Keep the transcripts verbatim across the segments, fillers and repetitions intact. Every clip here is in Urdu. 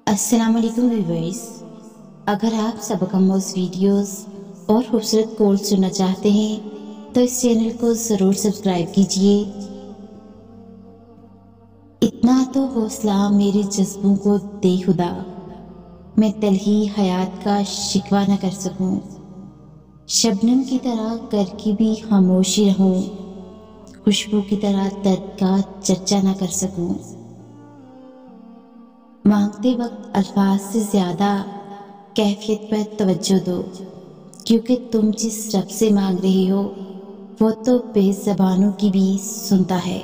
السلام علیکم ویورز، اگر آپ سبق آموز ویڈیوز اور خوبصورت کورس سننا چاہتے ہیں تو اس چینل کو ضرور سبسکرائب کیجیے۔ اتنا تو حوصلہ میرے جذبوں کو دے خدا، میں تلخی حیات کا شکوہ نہ کر سکوں، شبنم کی طرح کر کے بھی خاموشی رہوں، خوشبو کی طرح درد کا چرچا نہ کر سکوں۔ مانگتے وقت الفاظ سے زیادہ کیفیت پر توجہ دو، کیونکہ تم جس رب سے مانگ رہی ہو وہ تو بے زبانوں کی بھی سنتا ہے۔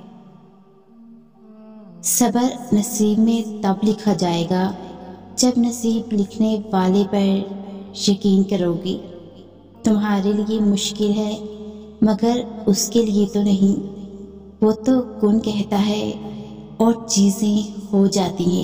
صبر نصیب میں تب لکھا جائے گا جب نصیب لکھنے والے پر یقین کرو گی۔ تمہارے لیے مشکل ہے مگر اس کے لیے تو نہیں، وہ تو کن کہتا ہے اور چیزیں ہو جاتی ہیں۔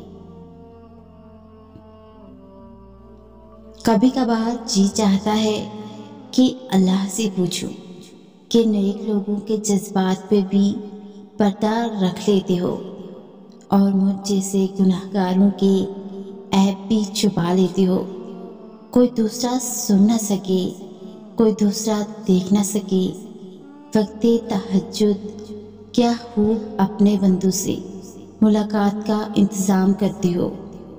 کبھی کبھار جی چاہتا ہے کہ اللہ سے پوچھوں کہ نیک لوگوں کے جذبات پہ بھی پردہ رکھ لیتے ہو اور مجھ جیسے گناہ گاروں کے عیب بھی چھپا لیتے ہو۔ کوئی دوسرا سن نہ سکے، کوئی دوسرا دیکھ نہ سکے، وقت تہجد کیا خوب اپنے بندوں سے ملاقات کا انتظام کرتی ہو۔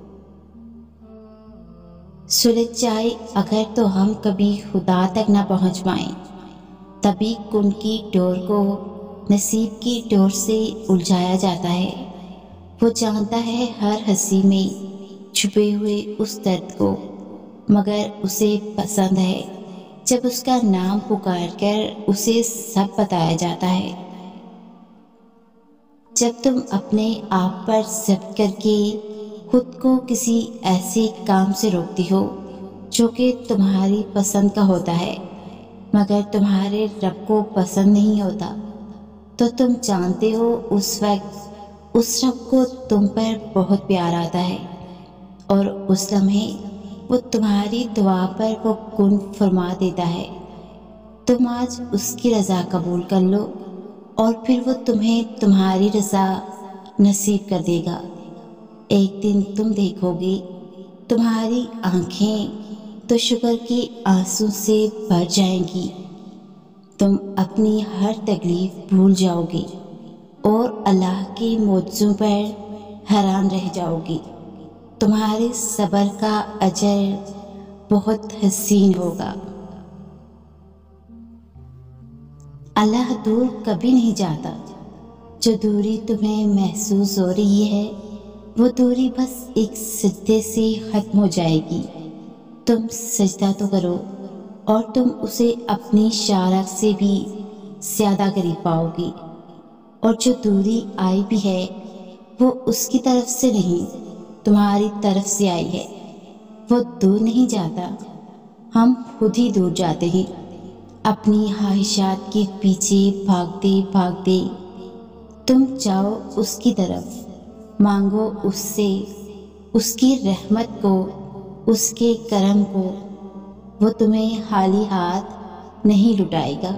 سلجھ جائے اگر تو ہم کبھی خدا تک نہ پہنچ پائیں، تبھی کن کی ڈور کو نصیب کی ڈور سے الجھایا جاتا ہے۔ وہ جانتا ہے ہر ہنسی میں چھپے ہوئے اس درد کو، مگر اسے پسند ہے جب اس کا نام پکار کر اسے سب بتایا جاتا ہے۔ جب تم اپنے آپ پر ضبط کر کے خود کو کسی ایسے کام سے روکتی ہو جو کہ تمہاری پسند کا ہوتا ہے مگر تمہارے رب کو پسند نہیں ہوتا، تو تم جانتے ہو اس وقت اس رب کو تم پر بہت پیار آتا ہے اور اس لمحے وہ تمہاری دعا پر وہ کن فرما دیتا ہے۔ تم آج اس کی رضا قبول کر لو اور پھر وہ تمہیں تمہاری رضا نصیب کر دے گا۔ ایک دن تم دیکھو گے تمہاری آنکھیں تو شکر کے آنسوں سے بھر جائیں گی، تم اپنی ہر تکلیف بھول جاؤ گے اور اللہ کے معجزوں پر حیران رہ جاؤ گے۔ تمہارے صبر کا اجر بہت حسین ہوگا۔ اللہ دور کبھی نہیں جاتا، جو دوری تمہیں محسوس ہو رہی ہے وہ دوری بس ایک سجدے سے ختم ہو جائے گی۔ تم سجدہ تو کرو اور تم اسے اپنی شارک سے بھی زیادہ قریب پاؤ گی، اور جو دوری آئی بھی ہے وہ اس کی طرف سے نہیں تمہاری طرف سے آئی ہے۔ وہ دور نہیں جاتا، ہم خود ہی دور جاتے ہیں اپنی خواہشات کے پیچھے بھاگتے بھاگتے۔ تم جاؤ اس کی طرف، مانگو اس سے اس کی رحمت کو، اس کے کرم کو، وہ تمہیں خالی ہاتھ نہیں لٹائے گا۔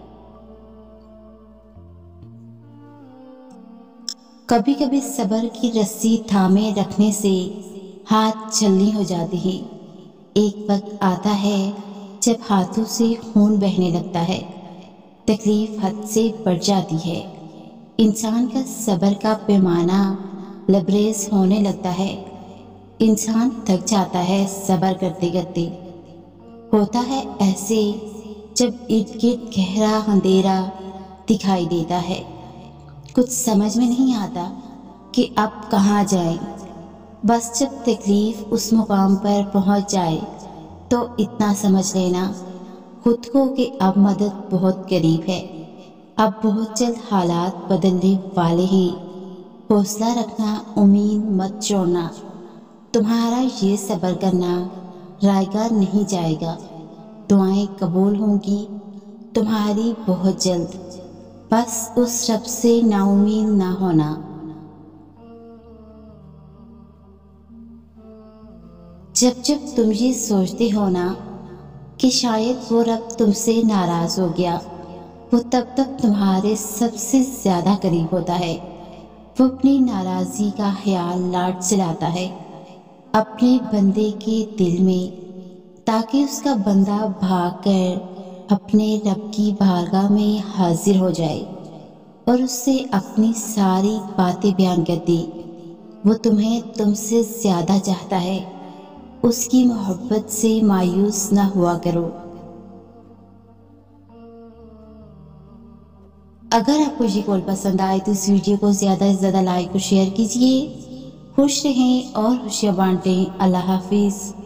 کبھی کبھی صبر کی رسی تھامے رکھنے سے ہاتھ چھلنی ہو جاتے ہیں۔ ایک وقت آتا ہے جب ہاتھوں سے خون بہنے لگتا ہے، تکلیف حد سے بڑھ جاتی ہے، انسان کا صبر کا پیمانہ لبریز ہونے لگتا ہے، انسان تھک جاتا ہے صبر کرتے کرتے۔ ہوتا ہے ایسے جب ارد گرد گہرا اندھیرا دکھائی دیتا ہے، کچھ سمجھ میں نہیں آتا کہ اب کہاں جائیں۔ بس جب تکلیف اس مقام پر پہنچ جائے تو اتنا سمجھ لینا خود کو کہ اب مدد بہت قریب ہے، اب بہت جلد حالات بدلنے والے ہیں۔ حوصلہ رکھنا، امید مت چھوڑنا، تمہارا یہ صبر کرنا رائگاں نہیں جائے گا، دعائیں قبول ہوں گی تمہاری بہت جلد۔ بس اس رب سے نا امید نہ ہونا۔ جب جب تم یہ سوچتے ہو نا کہ شاید وہ رب تم سے ناراض ہو گیا، وہ تب تک تمہارے سب سے زیادہ قریب ہوتا ہے۔ وہ اپنی ناراضی کا خیال لاٹ سے لاتا ہے اپنے بندے کے دل میں، تاکہ اس کا بندہ بھاگ کر اپنے رب کی بارگاہ میں حاضر ہو جائے اور اس سے اپنی ساری باتیں بیان کر دے۔ وہ تمہیں تم سے زیادہ چاہتا ہے، اس کی محبت سے مایوس نہ ہوا کرو۔ اگر آپ کو یہ کال پسند آئے تو اس ویڈیو کو زیادہ سے زیادہ لائک اور شیئر کیجیے۔ خوش رہیں اور خوشیاں بانٹیں۔ اللہ حافظ۔